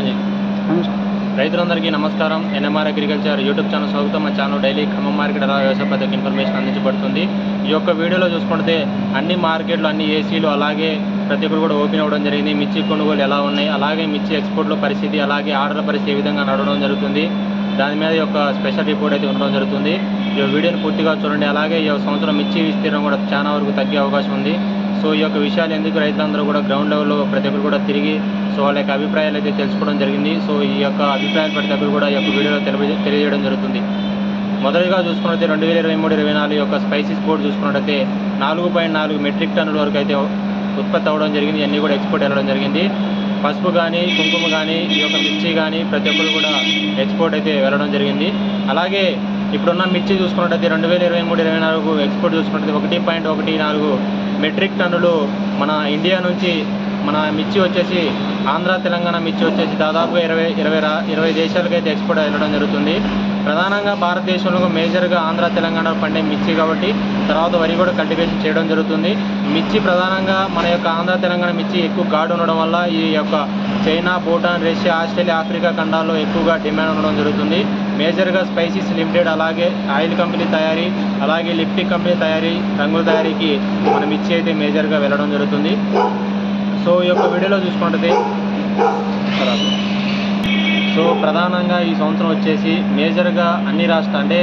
రైతులందరికీ నమస్కారం. NMR agriculture YouTube channel స్వాగతం. మా ఛానల్ డైలీ ఖమ్మం మార్కెట్ అలా వ్యవసాయ పద్ధతి ఇన్ఫర్మేషన్ అందించబడుతుంది. ఈ యొక్క వీడియోలో చూసుకుంటే అన్ని మార్కెట్లు, అన్ని ఏసీలు, అలాగే ప్రతి ఒక్కరు కూడా ఓపెన్ అవ్వడం జరిగింది. మిర్చి కొనుగోలు ఎలా ఉన్నాయి, అలాగే మిర్చి ఎక్స్పోర్ట్లో పరిస్థితి, అలాగే ఆర్డర్ల పరిస్థితి ఏ విధంగా నడవడం జరుగుతుంది, దాని మీద ఒక స్పెషల్ రిపోర్ట్ అయితే ఉండడం జరుగుతుంది. ఈ వీడియోని పూర్తిగా చూడండి. అలాగే ఈ సంవత్సరం మిర్చి విస్తీర్ణం కూడా చాలా వరకు తగ్గే అవకాశం ఉంది. సో ఈ యొక్క విషయాలు ఎందుకు రైతులందరూ కూడా గ్రౌండ్ లెవెల్లో ప్రతి ఒక్కరు కూడా తిరిగి వాళ్ళ యొక్క అభిప్రాయాలు అయితే తెలుసుకోవడం జరిగింది. సో ఈ యొక్క అభిప్రాయాలు ప్రతి ఒక్కరు కూడా ఈ యొక్క వీడియోలో తెలియజేయడం జరుగుతుంది. మొదటిగా చూసుకున్నట్లయితే 2023-24 యొక్క స్పైసీస్ బోర్డు చూసుకున్నట్లయితే 4.4 మెట్రిక్ టన్నుల వరకు అయితే ఉత్పత్తి అవ్వడం జరిగింది. ఇవన్నీ కూడా ఎక్స్పోర్ట్ వెళ్ళడం జరిగింది. పసుపు కానీ, కుంకుమ కానీ, ఈ యొక్క మిర్చి కానీ ప్రతి ఒక్కరు కూడా ఎక్స్పోర్ట్ అయితే వెళ్ళడం జరిగింది. అలాగే ఇప్పుడున్న మిర్చి చూసుకున్నట్లయితే 2023-24 ఎక్స్పోర్ట్ చూసుకున్నట్లయితే 1.14 మెట్రిక్ టన్నులు మన ఇండియా నుంచి మన మిర్చి వచ్చేసి ఆంధ్ర, తెలంగాణ మిర్చి వచ్చేసి దాదాపుగా 20 దేశాలకైతే ఎక్స్పోర్ట్ వెళ్ళడం జరుగుతుంది. ప్రధానంగా భారతదేశంలో మేజర్గా ఆంధ్ర, తెలంగాణ పండే మిర్చి కాబట్టి తర్వాత వరి కూడా కల్టివేషన్ చేయడం జరుగుతుంది. మిర్చి ప్రధానంగా మన యొక్క ఆంధ్ర, తెలంగాణ మిర్చి ఎక్కువ ఘాటు ఉండడం వల్ల ఈ యొక్క China, Bhutan, Russia, Australia, Africa ఖండాల్లో ఎక్కువగా డిమాండ్ ఉండడం జరుగుతుంది. మేజర్గా స్పైసీస్ లిమిటెడ్, అలాగే ఆయిల్ కంపెనీ తయారీ, అలాగే లిప్టిక్ కంపెనీ తయారీ, రంగుల తయారీకి మన మిర్చి అయితే మేజర్గా వెళ్ళడం జరుగుతుంది. సో ఈ యొక్క వీడియోలో చూసుకుంటే ప్రధానంగా ఈ సంవత్సరం వచ్చేసి మేజర్గా అన్ని అంటే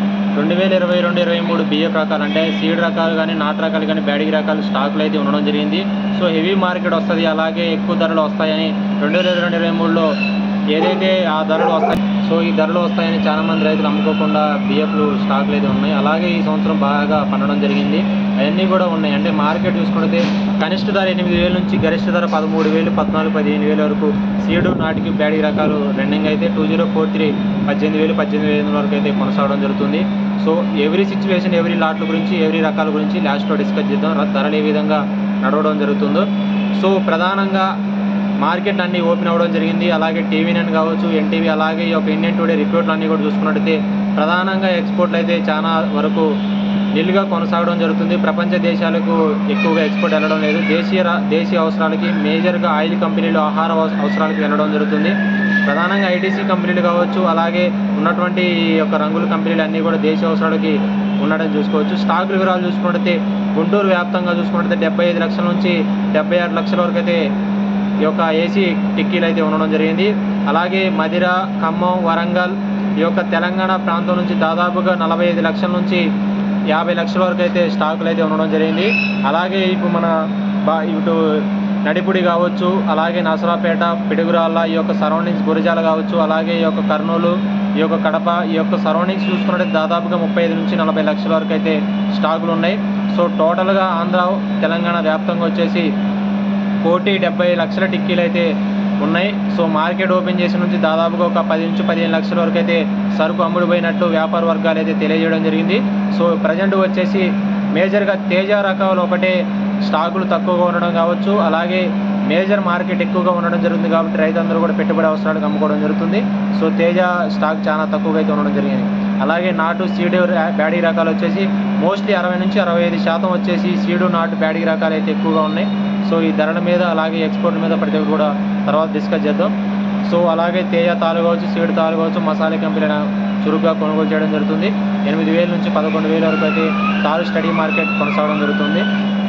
2022-23 బియ్యపు రకాలు అంటే సీడ్ రకాలు కానీ, నాటు రకాలు కానీ, బ్యాడిగి రకాలు స్టాకులు అయితే ఉండడం జరిగింది. సో హెవీ మార్కెట్ వస్తుంది, అలాగే ఎక్కువ ధరలు వస్తాయని 2022-23లో ఏదైతే ఆ ధరలు వస్తాయి, సో ఈ ధరలు వస్తాయని చాలామంది రైతులు అమ్ముకోకుండా బియ్యపులు స్టాకులు అయితే ఉన్నాయి. అలాగే ఈ సంవత్సరం బాగా పండడం జరిగింది. అవన్నీ కూడా ఉన్నాయి. అంటే మార్కెట్ చూసుకుంటే కనిష్ట ధర 8,000 నుంచి గరిష్ట ధర 13,000, 14,000, 15,000 వరకు సీడు, నాటికి, బ్యాడిగి రకాలు రన్నింగ్ అయితే 2043 18,000, 18,500 వరకు అయితే కొనసాగడం జరుగుతుంది. సో ఎవ్రీ సిచ్యువేషన్, ఎవ్రీ లాట్ల గురించి, ఎవ్రీ రకాల గురించి లాస్ట్లో డిస్కస్ చేద్దాం. ధరలు ఏ విధంగా నడవడం జరుగుతుందో. సో ప్రధానంగా మార్కెట్లు అన్నీ ఓపెన్ అవ్వడం జరిగింది. అలాగే టీవీ నైన్ కావచ్చు, ఎన్టీవీ, అలాగే ఈ యొక్క ఇండియన్ టుడే రిపోర్ట్లు అన్నీ కూడా చూసుకున్నట్టయితే ప్రధానంగా ఎక్స్పోర్ట్లు అయితే చాలా వరకు నిలుగా కొనసాగడం జరుగుతుంది. ప్రపంచ దేశాలకు ఎక్కువగా ఎక్స్పోర్ట్ వెళ్ళడం లేదు. దేశీయ అవసరాలకి, మేజర్గా ఆయిల్ కంపెనీలు, ఆహార అవసరాలకి వెళ్ళడం జరుగుతుంది. ప్రధానంగా ఐటీసీ కంపెనీలు కావచ్చు, అలాగే ఉన్నటువంటి యొక్క రంగుల కంపెనీలు అన్నీ కూడా దేశీయ అవసరాలకి ఉండడం చూసుకోవచ్చు. స్టాక్ వివరాలు చూసుకున్నట్టయితే గుంటూరు వ్యాప్తంగా చూసుకున్నట్టయితే 75 లక్షల నుంచి 76 లక్షల వరకు అయితే ఈ యొక్క ఏసీ టిక్కీలు అయితే ఉండడం జరిగింది. అలాగే మధిర, ఖమ్మం, వరంగల్, ఈ యొక్క తెలంగాణ ప్రాంతం నుంచి దాదాపుగా 45 లక్షల నుంచి 50 లక్షల వరకు అయితే స్టాకులు అయితే ఉండడం జరిగింది. అలాగే ఇప్పుడు మన ఇటు నడిపుడి కావచ్చు, అలాగే నసరాపేట, పిడుగురాళ్ళ, ఈ యొక్క సరౌండింగ్స్, గురజాల కావచ్చు, అలాగే ఈ యొక్క కర్నూలు, ఈ యొక్క కడప, ఈ యొక్క సరౌండింగ్స్ చూసుకున్నట్టే దాదాపుగా 35 నుంచి 40 లక్షల వరకు అయితే స్టాకులు ఉన్నాయి. సో టోటల్గా ఆంధ్ర, తెలంగాణ వ్యాప్తంగా వచ్చేసి 1,70 లక్షల టిక్కీలు అయితే ఉన్నాయి. సో మార్కెట్ ఓపెన్ చేసిన నుంచి దాదాపుగా ఒక 10 నుంచి 15 లక్షల వరకు అయితే సరుకు అమ్ముడుపోయినట్టు వ్యాపార వర్గాలు అయితే తెలియజేయడం జరిగింది. సో ప్రజెంట్ వచ్చేసి మేజర్గా తేజ రకాలు ఒకటే స్టాకులు తక్కువగా ఉండడం కావచ్చు, అలాగే మేజర్ మార్కెట్ ఎక్కువగా ఉండడం జరుగుతుంది కాబట్టి రైతులందరూ కూడా పెట్టుబడి అవసరాలకు అమ్ముకోవడం జరుగుతుంది. సో తేజ స్టాక్ చాలా తక్కువగా అయితే ఉండడం జరిగింది. అలాగే నాటు, సీడు, బ్యాడిగి రకాలు వచ్చేసి మోస్ట్లీ 60 నుంచి 65% వచ్చేసి సీడు, నాటు, బ్యాడిగి రకాలు అయితే ఎక్కువగా ఉన్నాయి. సో ఈ ధరల మీద, అలాగే ఎక్స్పోర్ట్ మీద ప్రతి ఒక్కరు కూడా తర్వాత డిస్కస్ చేద్దాం. సో అలాగే తేజ తాలు కావచ్చు, సీడు తాలు కావచ్చు, మసాలా కంపెనీల చురుగ్గా కొనుగోలు చేయడం జరుగుతుంది. 8,000 నుంచి 11,000 వరకు అయితే తాలు స్టడీ మార్కెట్ కొనసాగడం జరుగుతుంది.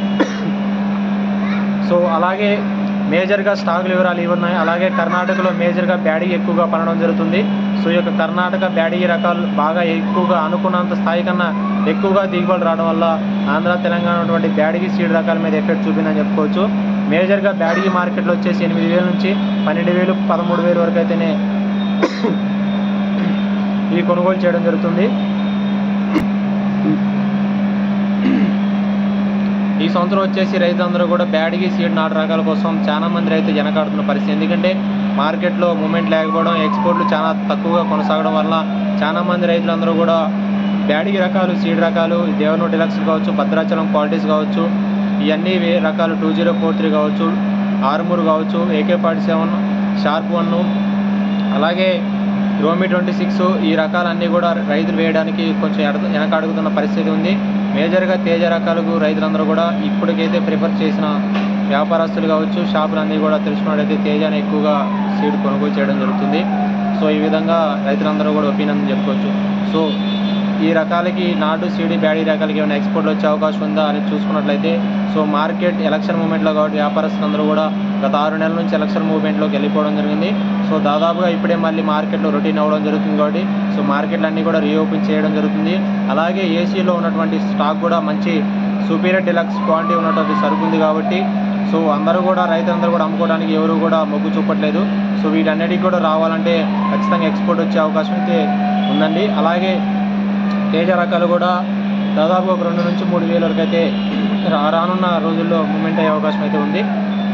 సో అలాగే మేజర్గా స్టాక్ వివరాలు ఇవి ఉన్నాయి. అలాగే కర్ణాటకలో మేజర్గా బ్యాడిగి ఎక్కువగా పండడం జరుగుతుంది. సో ఈ యొక్క కర్ణాటక బ్యాడిగి రకాలు బాగా ఎక్కువగా అనుకున్నంత స్థాయి కన్నా ఎక్కువగా దిగుబడి రావడం వల్ల ఆంధ్ర, తెలంగాణ ఉన్నటువంటి బ్యాడిగి సీడ్ రకాల మీద ఎఫెక్ట్ చూపిందని చెప్పుకోవచ్చు. మేజర్గా బ్యాడిగి మార్కెట్లో వచ్చేసి 8,000 నుంచి 12,000, 13,000 వరకు అయితేనే ఇవి కొనుగోలు చేయడం జరుగుతుంది. ఈ సంవత్సరం వచ్చేసి రైతులందరూ కూడా బ్యాడిగి, సీడ్, నాటు రకాల కోసం చాలా మంది రైతులు వెనకాడుతున్న పరిస్థితి. ఎందుకంటే మార్కెట్లో మూమెంట్ లేకపోవడం, ఎక్స్పోర్ట్లు చాలా తక్కువగా కొనసాగడం వల్ల చాలా మంది రైతులందరూ కూడా బ్యాడిగి రకాలు, సీడ్ రకాలు, దేవనూరు డిలక్స్ కావచ్చు, భద్రాచలం క్వాలిటీస్ కావచ్చు, ఇవన్నీ రకాలు 2043 కావచ్చు, ఆర్మూర్ కావచ్చు, AK-47, షార్ప్ 1, అలాగే రోమి 26, ఈ రకాలన్నీ కూడా రైతులు వేయడానికి కొంచెం వెనకాడుగుతున్న పరిస్థితి ఉంది. మేజర్గా తేజ రకాలకు రైతులందరూ కూడా ఇప్పటికైతే ప్రిఫర్ చేసిన వ్యాపారస్తులు కావచ్చు, షాపులన్నీ కూడా తెలుసుకున్నట్టయితే తేజాన్ని ఎక్కువగా సీడ్ కొనుగోలు చేయడం జరుగుతుంది. సో ఈ విధంగా రైతులందరూ కూడా ఒపీనియన్ చెప్పుకోవచ్చు. సో ఈ రకాలకి నాటు సీడ్ బ్యాడీ రకాలకి ఏమైనా ఎక్స్పోర్ట్ వచ్చే అవకాశం ఉందా అని చూసుకున్నట్లయితే, సో మార్కెట్ ఎలక్షన్ మూమెంట్లో కాబట్టి వ్యాపారస్తులందరూ కూడా గత 6 నెలల నుంచి ఎలక్షన్ మూవ్మెంట్లోకి వెళ్ళిపోవడం జరిగింది. సో దాదాపుగా ఇప్పుడే మళ్ళీ మార్కెట్లో రొటీన్ అవ్వడం జరుగుతుంది కాబట్టి సో మార్కెట్లు అన్నీ కూడా రీఓపెన్ చేయడం జరుగుతుంది. అలాగే ఏసీలో ఉన్నటువంటి స్టాక్ కూడా మంచి సుపీరియర్ డిలక్స్ క్వాలిటీ ఉన్నటువంటి సరుకు ఉంది కాబట్టి సో అందరూ కూడా రైతులందరూ కూడా అమ్ముకోవడానికి ఎవరు కూడా మొగ్గు చూపట్లేదు. సో వీటన్నిటికి కూడా రావాలంటే ఖచ్చితంగా ఎక్స్పోర్ట్ వచ్చే అవకాశం అయితే ఉందండి. అలాగే తేజ రకాలు కూడా దాదాపు ఒక 2 నుంచి 3 వేల వరకు అయితే రానున్న రోజుల్లో మూమెంట్ అయ్యే అవకాశం అయితే ఉంది.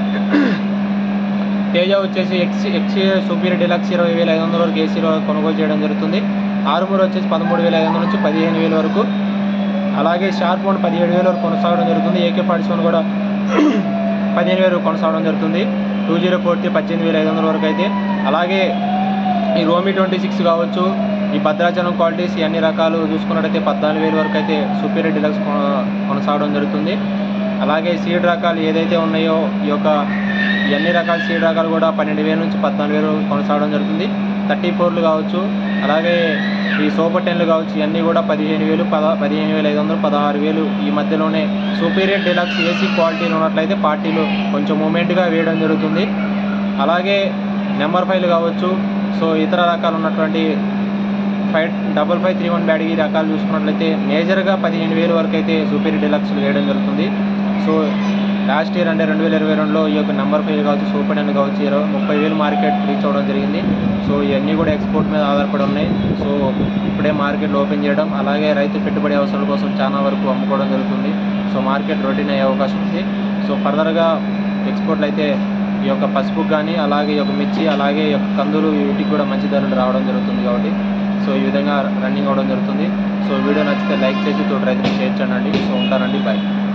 తేజ వచ్చేసి ఎక్సీ సూపీరియర్ డిలక్స్ 20,500 వరకు ఏసీలో కొనుగోలు చేయడం జరుగుతుంది. ఆరుమూరు వచ్చేసి 13,500 నుంచి 15,000 వరకు, అలాగే షార్ప్ వన్ 17,000 వరకు కొనసాగడం జరుగుతుంది. AK-47 కూడా 15,000 కొనసాగడం జరుగుతుంది. 2043 18,500 వరకు అయితే, అలాగే ఈ రోమి 26 కావచ్చు, ఈ భద్రాచలం క్వాలిటీస్ అన్ని రకాలు చూసుకున్నట్టయితే 14,000 వరకు అయితే సూపీరియర్ డిలక్స్ కొనసాగడం జరుగుతుంది. అలాగే సీడ్ రకాలు ఏదైతే ఉన్నాయో ఈ అన్ని రకాల సీడ్ రకాలు కూడా 12,000 నుంచి 14,000 కొనసాగడం జరుగుతుంది. 34లు కావచ్చు, అలాగే ఈ సూపర్ 10లు కావచ్చు, ఇవన్నీ కూడా 15,000, 15,500, 16,000 ఈ మధ్యలోనే సూపీరియర్ డిలక్స్ ఏసీ క్వాలిటీలు ఉన్నట్లయితే పార్టీలు కొంచెం మూమెంట్గా వేయడం జరుగుతుంది. అలాగే నెంబర్ 5లు కావచ్చు, సో ఇతర రకాలు ఉన్నటువంటి 5531 బ్యాడీ రకాలు చూసుకున్నట్లయితే మేజర్గా 15,000 వరకు అయితే సూపీరియర్ డిలక్స్లు వేయడం జరుగుతుంది. సో లాస్ట్ ఇయర్ అంటే 2022లో ఈ నెంబర్ 5 కావచ్చు, సూపర్ 10 కావచ్చు 30,000 మార్కెట్ రీచ్ అవ్వడం జరిగింది. సో ఇవన్నీ కూడా ఎక్స్పోర్ట్ మీద ఆధారపడి ఉన్నాయి. సో ఇప్పుడే మార్కెట్లు ఓపెన్ చేయడం, అలాగే రైతు పెట్టుబడి అవసరాల కోసం చాలా వరకు అమ్ముకోవడం జరుగుతుంది. సో మార్కెట్ రొటీన్ అయ్యే అవకాశం ఉంది. సో ఫర్దర్గా ఎక్స్పోర్ట్లు అయితే ఈ పసుపు కానీ, అలాగే ఈ మిర్చి, అలాగే ఈ కందులు, వీటికి కూడా మంచి ధరలు రావడం జరుగుతుంది కాబట్టి సో ఈ విధంగా రన్నింగ్ అవ్వడం జరుగుతుంది. సో వీడియో నచ్చితే లైక్ చేసి తోటి రైతులకు షేర్ చేయండి. సో ఉంటానండి, బాయ్.